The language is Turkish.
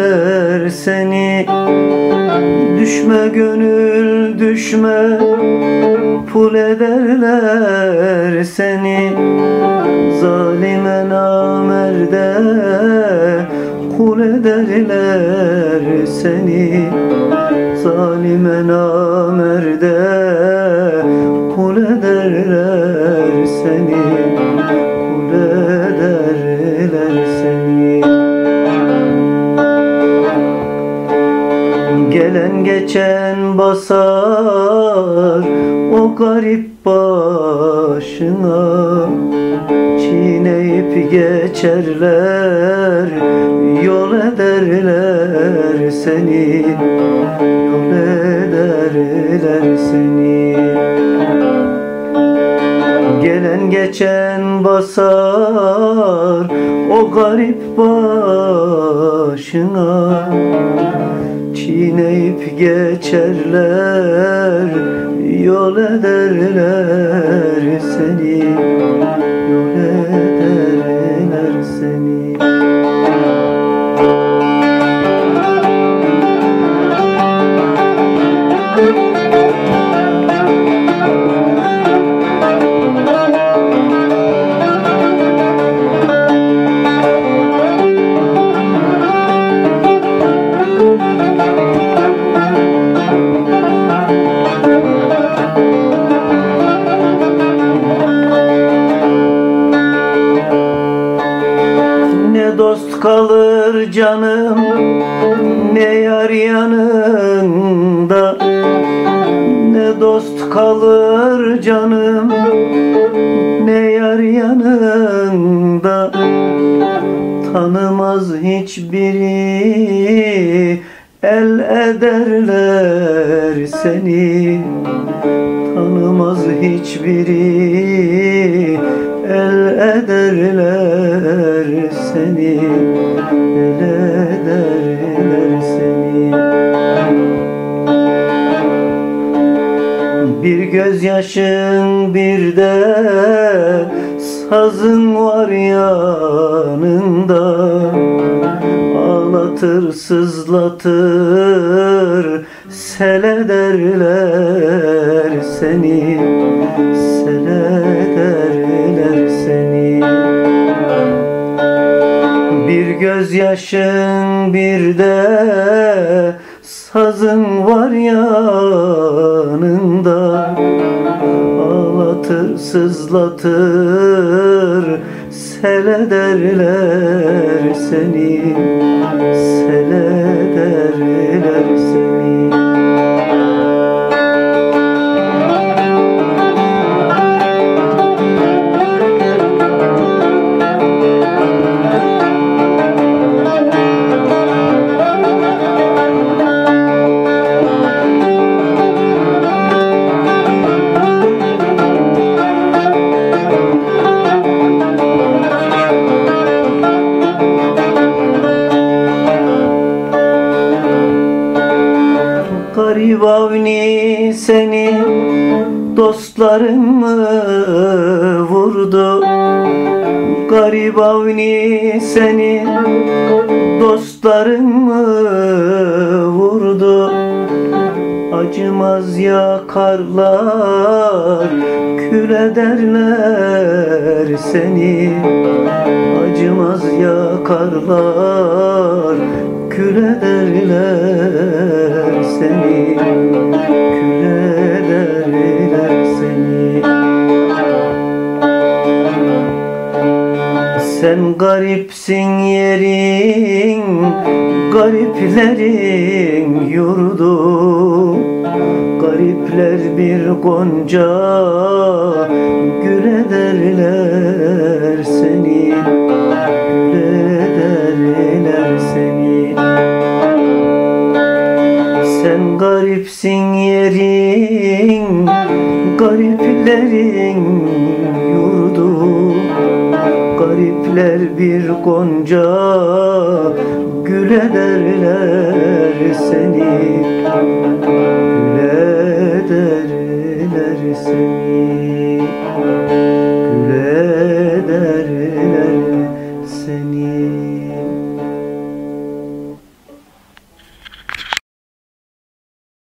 ederler seni. Düşme gönül düşme, pul ederler seni. Zalime namerde kul ederler seni. Zalime namerde kul ederler seni. Kul ederler seni. Gelen geçen basar o garip başına. Çiğneyip geçerler, yol ederler seni. Yol ederler seni. Gelen geçen basar o garip başına. Çiğneyip geçerler, yol ederler seni. Yol ederler seni. Ne dost kalır canım, ne yar yanında. Ne dost kalır canım, ne yar yanında. Tanımaz hiçbiri, el ederler seni. Tanımaz hiçbiri, el ederler seni. El ederler seni. Bir gözyaşın bir de sazın var yanında. Ağlatır sızlatır, sel ederler seni. Sel ederler seni. Bir gözyaşın bir de sazın var yanında. Ağlatır sızlatır, sel ederler seni. Sel ederler seni. Garip Avni seni dostların mı vurdu? Garip Avni seni dostların mı vurdu? Acımaz yakarlar, kül ederler seni. Acımaz yakarlar, kül ederler seni. Kül ederler seni. Sen garipsin yerin, gariplerin yurdu. Garipler bir gonca, gül ederler seni. Gül ederler seni. Sen garipsin yerin, gariplerin yurdu. Garipler bir gonca, gül ederler seni.